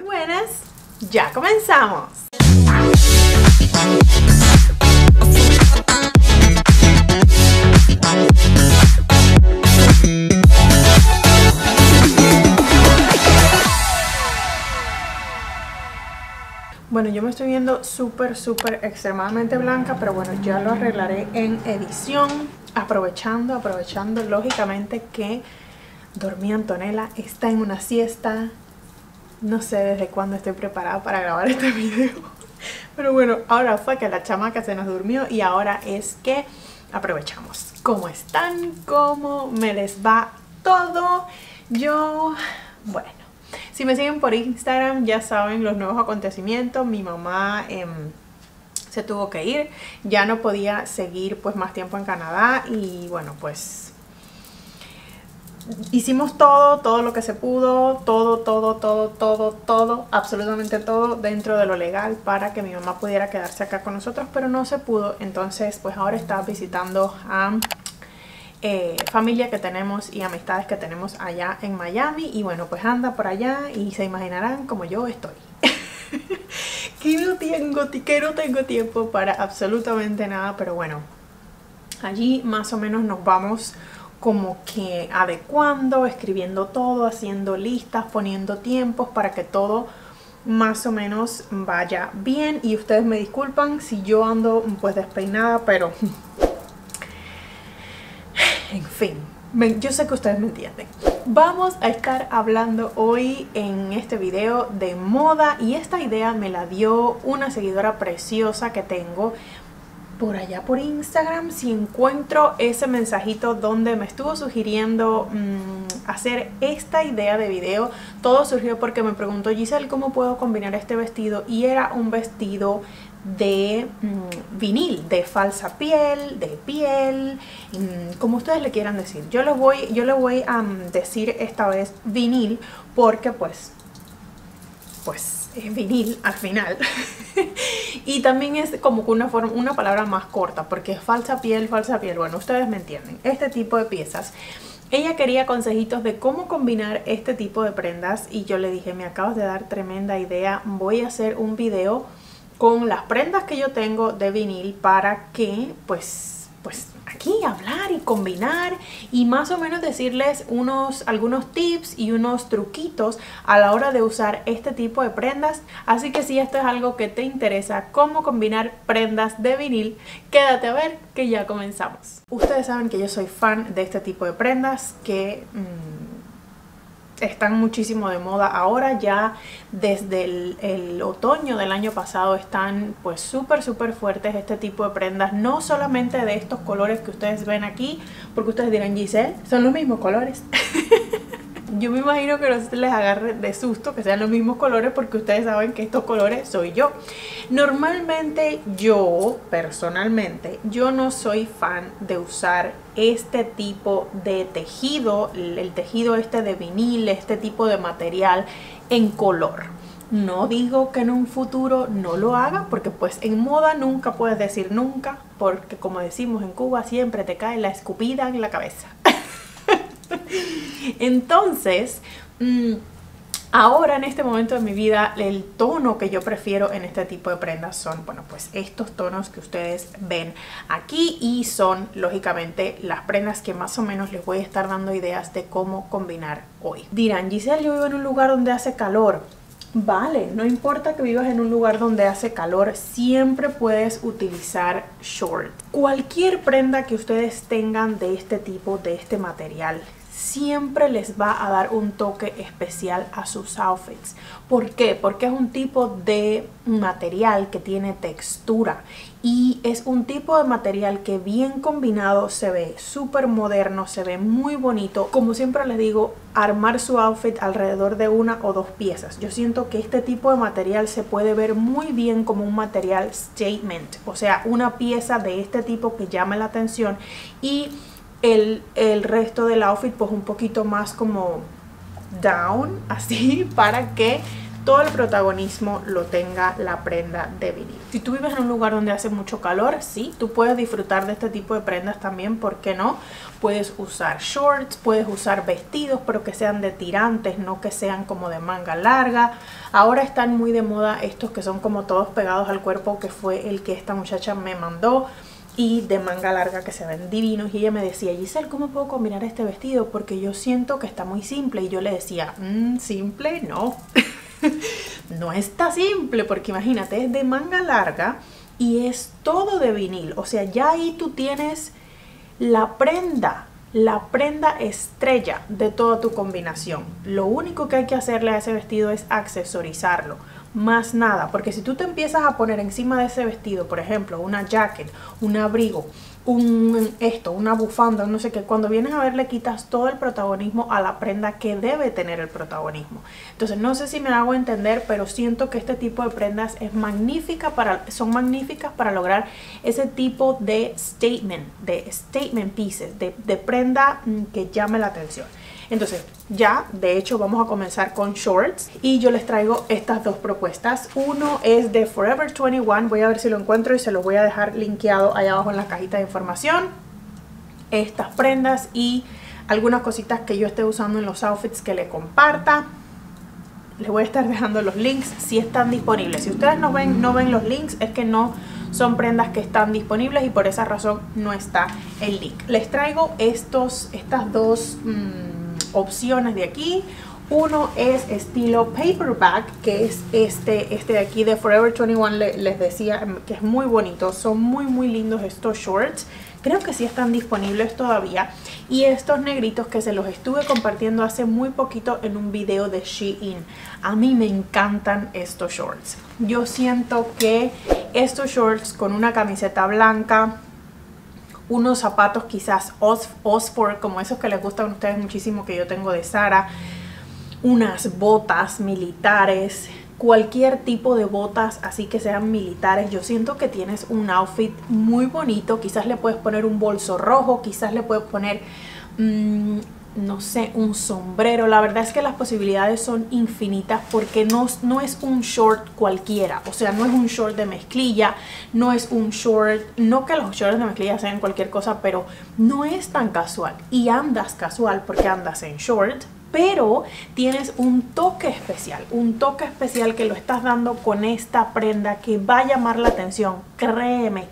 Muy buenas, ya comenzamos. Bueno, yo me estoy viendo súper extremadamente blanca, pero bueno, ya lo arreglaré en edición, aprovechando lógicamente que dormí Antonella, está en una siesta. No sé desde cuándo estoy preparada para grabar este video, pero bueno, ahora fue que la chamaca se nos durmió y ahora es que aprovechamos. ¿Cómo están? ¿Cómo me les va todo? Bueno, si me siguen por Instagram ya saben los nuevos acontecimientos. Mi mamá se tuvo que ir, ya no podía seguir pues más tiempo en Canadá y bueno, pues hicimos todo lo que se pudo, todo, absolutamente todo dentro de lo legal para que mi mamá pudiera quedarse acá con nosotros, pero no se pudo. Entonces pues ahora está visitando a familia que tenemos y amistades que tenemos allá en Miami y bueno, pues anda por allá y se imaginarán como yo estoy. que no tengo tiempo para absolutamente nada, pero bueno, allí más o menos nos vamos como que adecuando, escribiendo todo, haciendo listas, poniendo tiempos para que todo más o menos vaya bien. Y ustedes me disculpan si yo ando pues despeinada, pero en fin, yo sé que ustedes me entienden. Vamos a estar hablando hoy en este video de moda y esta idea me la dio una seguidora preciosa que tengo por allá por Instagram. Si encuentro ese mensajito donde me estuvo sugiriendo hacer esta idea de video, todo surgió porque me preguntó: Giselle, ¿cómo puedo combinar este vestido? Y era un vestido de vinil, de falsa piel, de piel, como ustedes le quieran decir. Yo le voy a decir esta vez vinil porque pues es vinil al final. Y también es como que una palabra más corta porque es falsa piel. Bueno, ustedes me entienden. Este tipo de piezas. Ella quería consejitos de cómo combinar este tipo de prendas y yo le dije: me acabas de dar tremenda idea, voy a hacer un video con las prendas que yo tengo de vinil para que pues aquí hablar y combinar y más o menos decirles algunos tips y unos truquitos a la hora de usar este tipo de prendas. Así que si esto es algo que te interesa, cómo combinar prendas de vinil, quédate a ver que ya comenzamos. Ustedes saben que yo soy fan de este tipo de prendas que están muchísimo de moda ahora. Ya desde el otoño del año pasado están pues súper fuertes este tipo de prendas, no solamente de estos colores que ustedes ven aquí, porque ustedes dirán: Giselle, son los mismos colores. Yo me imagino que no se les agarre de susto que sean los mismos colores porque ustedes saben que estos colores soy yo. Normalmente personalmente, yo no soy fan de usar este tipo de tejido, el tejido este de vinil, este tipo de material en color. No digo que en un futuro no lo haga, porque pues en moda nunca puedes decir nunca, porque como decimos en Cuba, siempre te cae la escupida en la cabeza. Entonces, ahora en este momento de mi vida, el tono que yo prefiero en este tipo de prendas son, bueno, pues estos tonos que ustedes ven aquí, y son lógicamente las prendas que más o menos les voy a estar dando ideas de cómo combinar hoy. Dirán: Giselle, yo vivo en un lugar donde hace calor. Vale, no importa que vivas en un lugar donde hace calor, siempre puedes utilizar short. Cualquier prenda que ustedes tengan de este tipo, de este material, siempre les va a dar un toque especial a sus outfits. ¿Por qué? Porque es un tipo de material que tiene textura y es un tipo de material que bien combinado se ve súper moderno, se ve muy bonito. Como siempre les digo, armar su outfit alrededor de una o dos piezas. Yo siento que este tipo de material se puede ver muy bien como un material statement, o sea, una pieza de este tipo que llame la atención, y el resto del outfit pues un poquito más como down, así, para que todo el protagonismo lo tenga la prenda de vinil. Si tú vives en un lugar donde hace mucho calor, sí, tú puedes disfrutar de este tipo de prendas también, ¿por qué no? Puedes usar shorts, puedes usar vestidos, pero que sean de tirantes, no que sean como de manga larga. Ahora están muy de moda estos que son como todos pegados al cuerpo, que fue el que esta muchacha me mandó, y de manga larga que se ven divinos. Y ella me decía, Giselle, ¿cómo puedo combinar este vestido? Porque yo siento que está muy simple. Y yo le decía, simple no. No está simple, porque imagínate, es de manga larga y es todo de vinil. O sea, ya ahí tú tienes la prenda estrella de toda tu combinación. Lo único que hay que hacerle a ese vestido es accesorizarlo, más nada, porque si tú te empiezas a poner encima de ese vestido, por ejemplo, una jacket, un abrigo, una bufanda, no sé qué, cuando vienes a ver le quitas todo el protagonismo a la prenda que debe tener el protagonismo. Entonces no sé si me hago entender, pero siento que este tipo de prendas son magníficas para lograr ese tipo de statement pieces, de prenda que llame la atención. Entonces ya, de hecho, vamos a comenzar con shorts y yo les traigo estas dos propuestas. Uno es de Forever 21, voy a ver si lo encuentro y se los voy a dejar linkeado allá abajo en la cajita de información. Estas prendas y algunas cositas que yo esté usando en los outfits que le comparta. Les voy a estar dejando los links si están disponibles. Si ustedes no ven los links, es que no son prendas que están disponibles y por esa razón no está el link. Les traigo estas dos opciones de aquí. Uno es estilo paperback, que es este de aquí de Forever 21. Les decía que es muy bonito, son muy lindos estos shorts. Creo que sí están disponibles todavía. Y estos negritos que se los estuve compartiendo hace muy poquito en un video de Shein. A mí me encantan estos shorts. Yo siento que estos shorts con una camiseta blanca, unos zapatos quizás Oxford, como esos que les gustan a ustedes muchísimo, que yo tengo de Zara, unas botas militares, cualquier tipo de botas así que sean militares. Yo siento que tienes un outfit muy bonito. Quizás le puedes poner un bolso rojo, quizás le puedes poner no sé, un sombrero. La verdad es que las posibilidades son infinitas, porque no es un short cualquiera. O sea, no es un short de mezclilla, no es un short, no que los shorts de mezclilla sean cualquier cosa, pero no es tan casual. Y andas casual porque andas en short, pero tienes un toque especial que lo estás dando con esta prenda que va a llamar la atención. Créeme.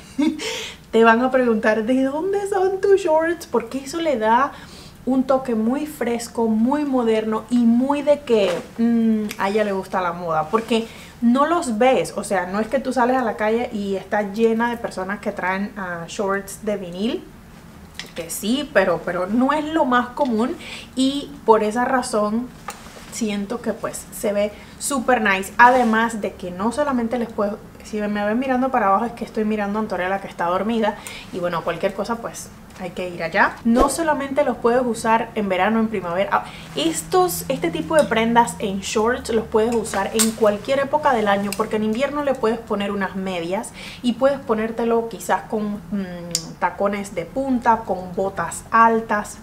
Te van a preguntar, ¿de dónde son tus shorts? Porque eso le da un toque muy fresco, muy moderno y muy de que a ella le gusta la moda. Porque no los ves, o sea, no es que tú sales a la calle y está llena de personas que traen shorts de vinil. Que sí, pero no es lo más común, y por esa razón siento que pues se ve súper nice. Además de que no solamente les puedo, si me ven mirando para abajo es que estoy mirando a Antonella, que está dormida, y bueno, cualquier cosa pues hay que ir allá. No solamente los puedes usar en verano, en primavera. Este tipo de prendas en shorts los puedes usar en cualquier época del año, porque en invierno le puedes poner unas medias y puedes ponértelo quizás con tacones de punta, con botas altas.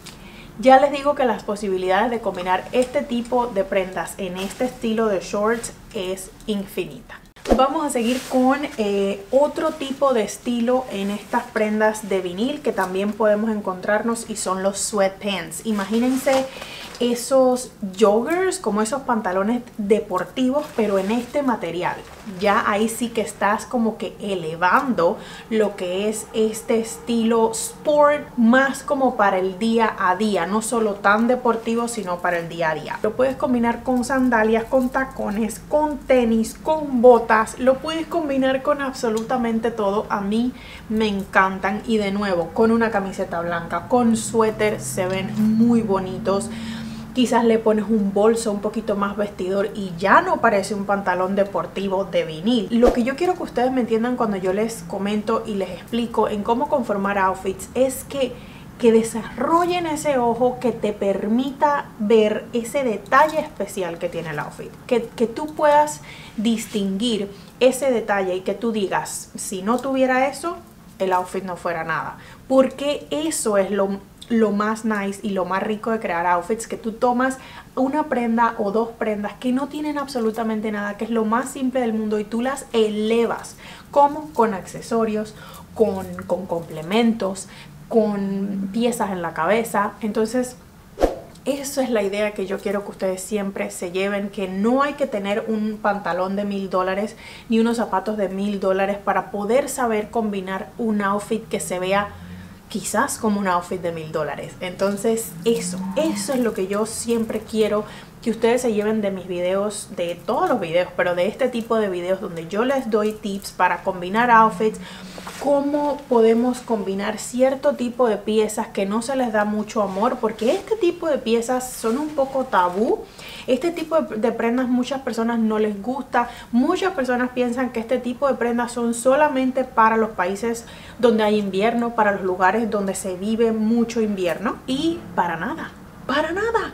Ya les digo que las posibilidades de combinar este tipo de prendas en este estilo de shorts es infinita. Vamos a seguir con otro tipo de estilo en estas prendas de vinil que también podemos encontrarnos, y son los sweatpants. Imagínense esos joggers, como esos pantalones deportivos, pero en este material. Ya ahí sí que estás como que elevando lo que es este estilo sport, más como para el día a día, no solo tan deportivo, sino para el día a día. Lo puedes combinar con sandalias, con tacones, con tenis, con botas, lo puedes combinar con absolutamente todo. A mí me encantan, y de nuevo, con una camiseta blanca, con suéter, se ven muy bonitos. Quizás le pones un bolso un poquito más vestidor y ya no parece un pantalón deportivo de vinil. Lo que yo quiero que ustedes me entiendan cuando yo les comento y les explico en cómo conformar outfits es que desarrollen ese ojo que te permita ver ese detalle especial que tiene el outfit. Que tú puedas distinguir ese detalle y que tú digas, si no tuviera eso, el outfit no fuera nada. Porque eso es lo más nice y lo más rico de crear outfits, que tú tomas una prenda o dos prendas que no tienen absolutamente nada, que es lo más simple del mundo, y tú las elevas, como con accesorios, con complementos, con piezas en la cabeza. Entonces eso es la idea que yo quiero que ustedes siempre se lleven, que no hay que tener un pantalón de $1000 ni unos zapatos de $1000 para poder saber combinar un outfit que se vea quizás como un outfit de $1000. Entonces eso es lo que yo siempre quiero que ustedes se lleven de mis videos, de todos los videos, pero de este tipo de videos donde yo les doy tips para combinar outfits, cómo podemos combinar cierto tipo de piezas que no se les da mucho amor, porque este tipo de piezas son un poco tabú. Este tipo de prendas muchas personas no les gusta. Muchas personas piensan que este tipo de prendas son solamente para los países donde hay invierno, para los lugares donde se vive mucho invierno, y para nada, para nada.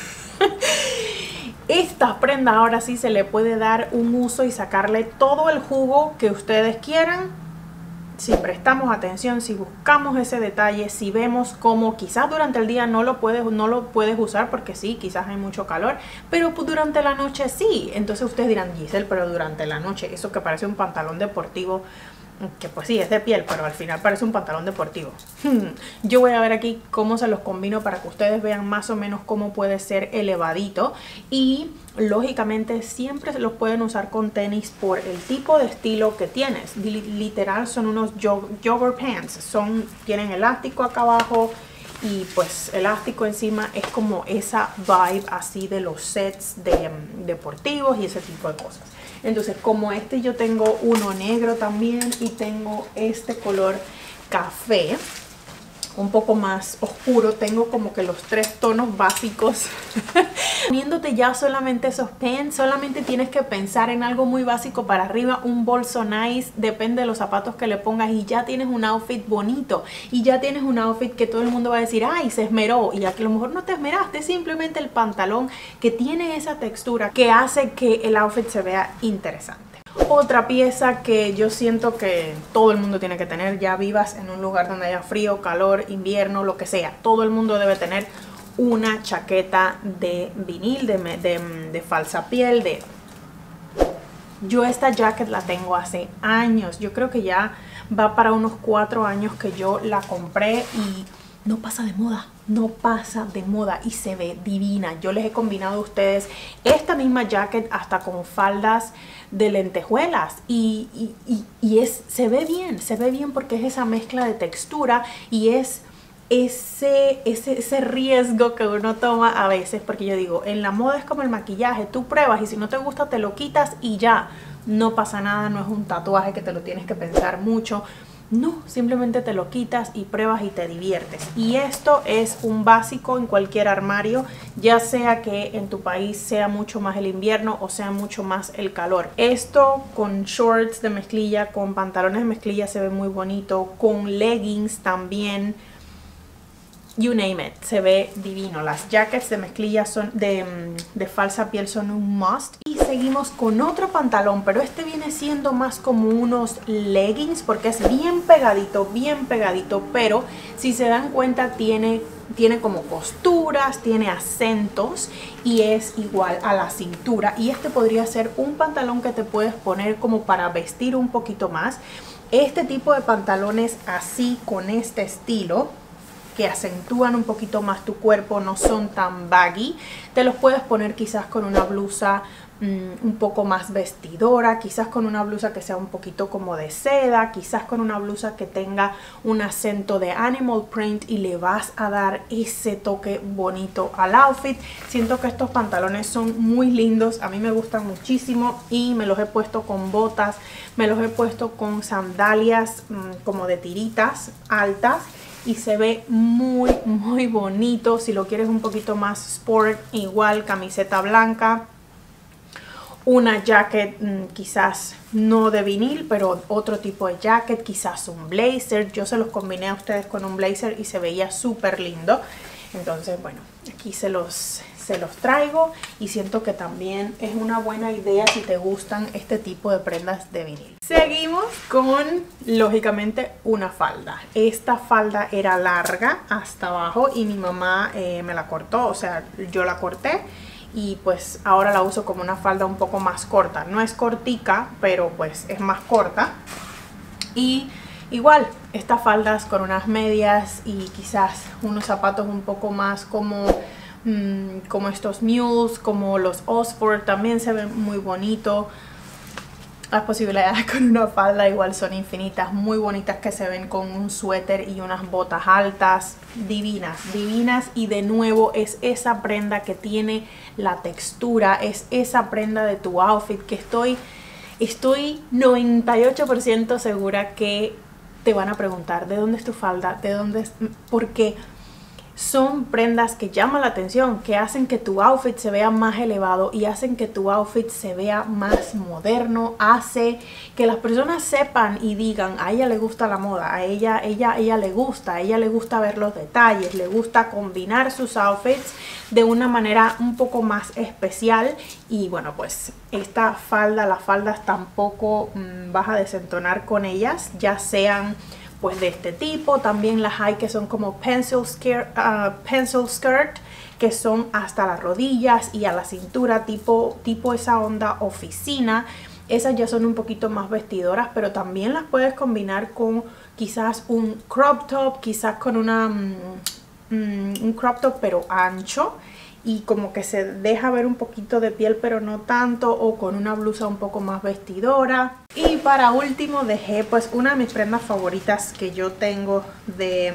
Estas prendas ahora sí se le puede dar un uso y sacarle todo el jugo que ustedes quieran, si prestamos atención, si buscamos ese detalle, si vemos cómo quizás durante el día no lo puedes usar porque sí, quizás hay mucho calor, pero durante la noche sí. Entonces ustedes dirán, Giselle, pero durante la noche, eso que parece un pantalón deportivo, que pues sí, es de piel, pero al final parece un pantalón deportivo. Yo voy a ver aquí cómo se los combino para que ustedes vean más o menos cómo puede ser elevadito. Y lógicamente siempre se los pueden usar con tenis por el tipo de estilo que tienes. Literal son unos jogger pants, tienen elástico acá abajo y pues elástico encima. Es como esa vibe así de los sets deportivos y ese tipo de cosas. Entonces, como yo tengo uno negro también, y tengo este color café un poco más oscuro, tengo como que los 3 tonos básicos. Poniéndote ya solamente esos pants, solamente tienes que pensar en algo muy básico para arriba, un bolso nice, depende de los zapatos que le pongas, y ya tienes un outfit bonito, y ya tienes un outfit que todo el mundo va a decir, ay, se esmeró, y aquí a lo mejor no te esmeraste, simplemente el pantalón que tiene esa textura que hace que el outfit se vea interesante. Otra pieza que yo siento que todo el mundo tiene que tener, ya vivas en un lugar donde haya frío, calor, invierno, lo que sea, todo el mundo debe tener una chaqueta de vinil, de falsa piel. Yo esta jacket la tengo hace años, yo creo que ya va para unos 4 años que yo la compré, y no pasa de moda, no pasa de moda, y se ve divina. Yo les he combinado a ustedes esta misma jacket hasta con faldas de lentejuelas, y se ve bien porque es esa mezcla de textura y es ese riesgo que uno toma a veces, porque yo digo, en la moda es como el maquillaje, tú pruebas y si no te gusta te lo quitas y ya, no pasa nada, no es un tatuaje que te lo tienes que pensar mucho. No, simplemente te lo quitas y pruebas y te diviertes. Y esto es un básico en cualquier armario, ya sea que en tu país sea mucho más el invierno o sea mucho más el calor. Esto con shorts de mezclilla, con pantalones de mezclilla se ve muy bonito, con leggings también. You name it, se ve divino. Las jackets de mezclilla son de falsa piel, son un must. Y seguimos con otro pantalón, pero este viene siendo más como unos leggings porque es bien pegadito, pero si se dan cuenta tiene como costuras, tiene acentos y es igual a la cintura. Y este podría ser un pantalón que te puedes poner como para vestir un poquito más. Este tipo de pantalones así, con este estilo, que acentúan un poquito más tu cuerpo, no son tan baggy, te los puedes poner quizás con una blusa un poco más vestidora, quizás con una blusa que sea un poquito como de seda, quizás con una blusa que tenga un acento de animal print, y le vas a dar ese toque bonito al outfit. Siento que estos pantalones son muy lindos, a mí me gustan muchísimo, y me los he puesto con botas, me los he puesto con sandalias como de tiritas altas, y se ve muy bonito. Si lo quieres un poquito más sport, igual camiseta blanca, una jacket quizás no de vinil, pero otro tipo de jacket, quizás un blazer. Yo se los combiné a ustedes con un blazer y se veía súper lindo. Entonces, bueno, aquí se los se los traigo y siento que también es una buena idea si te gustan este tipo de prendas de vinil. Seguimos con, lógicamente, una falda. Esta falda era larga hasta abajo y mi mamá me la cortó, o sea, yo la corté. Y pues ahora la uso como una falda un poco más corta. No es cortica, pero pues es más corta. Y igual, estas faldas con unas medias y quizás unos zapatos un poco más como estos mules, como los Oxford, también se ven muy bonitos. Las posibilidades con una falda igual son infinitas, muy bonitas, que se ven con un suéter y unas botas altas, divinas, divinas. Y de nuevo es esa prenda que tiene la textura, es esa prenda de tu outfit que estoy 98% segura que te van a preguntar ¿de dónde es tu falda? ¿De dónde es? Porque son prendas que llaman la atención, que hacen que tu outfit se vea más elevado y hacen que tu outfit se vea más moderno, hace que las personas sepan y digan, a ella le gusta la moda, a ella le gusta ver los detalles, le gusta combinar sus outfits de una manera un poco más especial. Y bueno, pues esta falda, las faldas tampoco vas a desentonar con ellas, ya sean pues de este tipo. También las hay que son como pencil skirt, que son hasta las rodillas y a la cintura, tipo esa onda oficina. Esas ya son un poquito más vestidoras, pero también las puedes combinar con quizás un crop top, quizás con un crop top pero ancho y como que se deja ver un poquito de piel pero no tanto, o con una blusa un poco más vestidora. Y para último dejé pues una de mis prendas favoritas que yo tengo de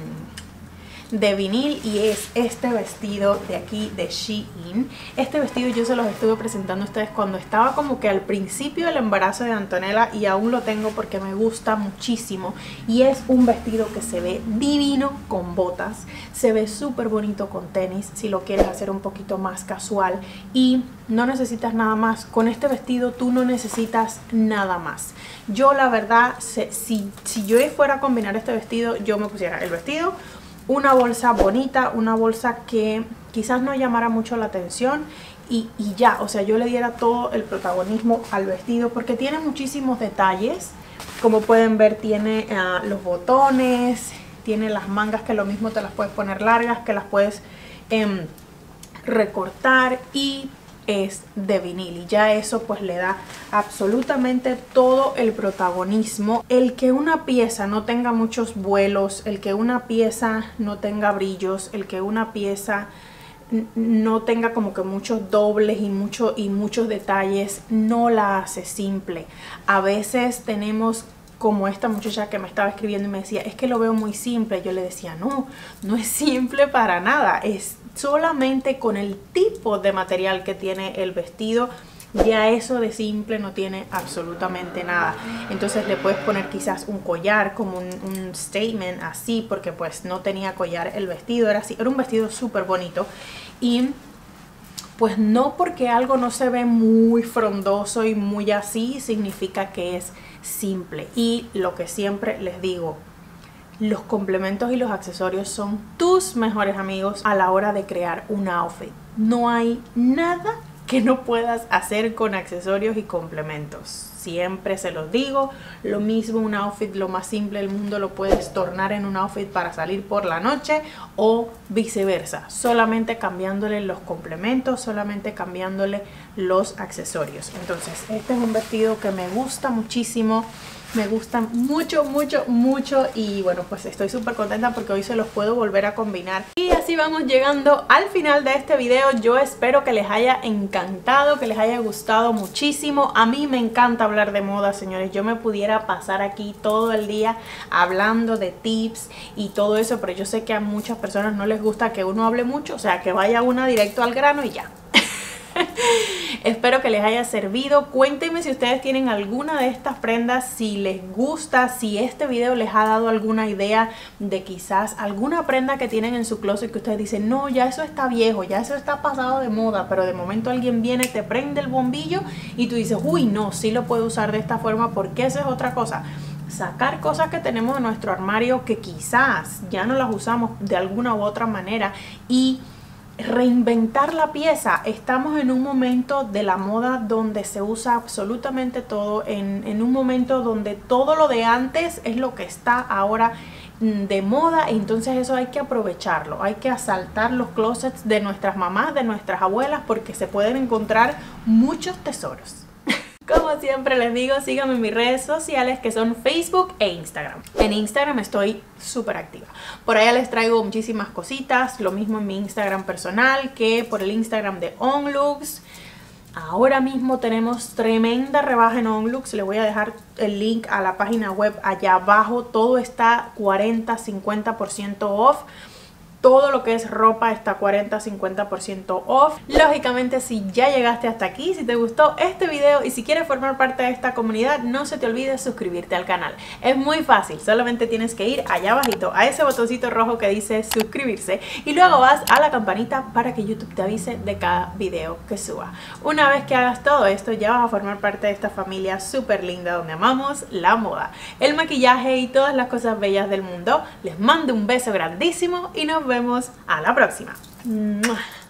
vinil, y es este vestido de aquí de Shein. Este vestido yo se los estuve presentando a ustedes cuando estaba como que al principio del embarazo de Antonella, y aún lo tengo porque me gusta muchísimo. Y es un vestido que se ve divino con botas, se ve súper bonito con tenis si lo quieres hacer un poquito más casual, y no necesitas nada más. Con este vestido tú no necesitas nada más. Yo la verdad, si yo fuera a combinar este vestido, yo me pusiera el vestido, una bolsa bonita, una bolsa que quizás no llamara mucho la atención y ya, o sea, yo le diera todo el protagonismo al vestido porque tiene muchísimos detalles. Como pueden ver, tiene los botones, tiene las mangas que lo mismo te las puedes poner largas, que las puedes recortar, y es de vinil, y ya eso pues le da absolutamente todo el protagonismo. El que una pieza no tenga muchos vuelos, el que una pieza no tenga brillos, el que una pieza no tenga como que muchos dobles y muchos detalles, no la hace simple. A veces tenemos como esta muchacha que me estaba escribiendo y me decía, es que lo veo muy simple. Yo le decía, no es simple para nada, es solamente con el tipo de material que tiene el vestido, ya eso de simple no tiene absolutamente nada. Entonces le puedes poner quizás un collar como un statement así, porque pues no tenía collar el vestido, era así, era un vestido súper bonito. Y pues no porque algo no se ve muy frondoso y muy así significa que es simple. Y lo que siempre les digo, los complementos y los accesorios son tus mejores amigos a la hora de crear un outfit. No hay nada que no puedas hacer con accesorios y complementos. Siempre se los digo, lo mismo un outfit, lo más simple del mundo, lo puedes tornar en un outfit para salir por la noche o viceversa, solamente cambiándole los complementos, solamente cambiándole los accesorios. Entonces este es un vestido que me gusta muchísimo, me gusta mucho, mucho, mucho, y bueno, pues estoy súper contenta porque hoy se los puedo volver a combinar. Y así vamos llegando al final de este video. Yo espero que les haya encantado, que les haya gustado muchísimo. A mí me encanta hablar de moda, señores. Yo me pudiera pasar aquí todo el día hablando de tips y todo eso, pero yo sé que a muchas personas no les gusta que uno hable mucho, o sea, que vaya una directo al grano y ya. Espero que les haya servido. Cuéntenme si ustedes tienen alguna de estas prendas, si les gusta, si este video les ha dado alguna idea de quizás alguna prenda que tienen en su closet que ustedes dicen, no, ya eso está viejo, ya eso está pasado de moda, pero de momento alguien viene, te prende el bombillo y tú dices, uy, no, sí lo puedo usar de esta forma, porque esa es otra cosa. Sacar cosas que tenemos en nuestro armario que quizás ya no las usamos de alguna u otra manera y reinventar la pieza. Estamos en un momento de la moda donde se usa absolutamente todo, en un momento donde todo lo de antes es lo que está ahora de moda, entonces eso hay que aprovecharlo, hay que asaltar los closets de nuestras mamás, de nuestras abuelas, porque se pueden encontrar muchos tesoros. Como siempre les digo, síganme en mis redes sociales que son Facebook e Instagram. En Instagram estoy súper activa. Por allá les traigo muchísimas cositas, lo mismo en mi Instagram personal que por el Instagram de Onlooks. Ahora mismo tenemos tremenda rebaja en Onlooks. Les voy a dejar el link a la página web allá abajo. Todo está 40-50% off. Todo lo que es ropa está 40-50% off. Lógicamente, si ya llegaste hasta aquí, si te gustó este video y si quieres formar parte de esta comunidad, no se te olvide suscribirte al canal. Es muy fácil, solamente tienes que ir allá abajito a ese botoncito rojo que dice suscribirse y luego vas a la campanita para que YouTube te avise de cada video que suba. Una vez que hagas todo esto, ya vas a formar parte de esta familia súper linda donde amamos la moda, el maquillaje y todas las cosas bellas del mundo. Les mando un beso grandísimo y nos vemos a la próxima. ¡Mua!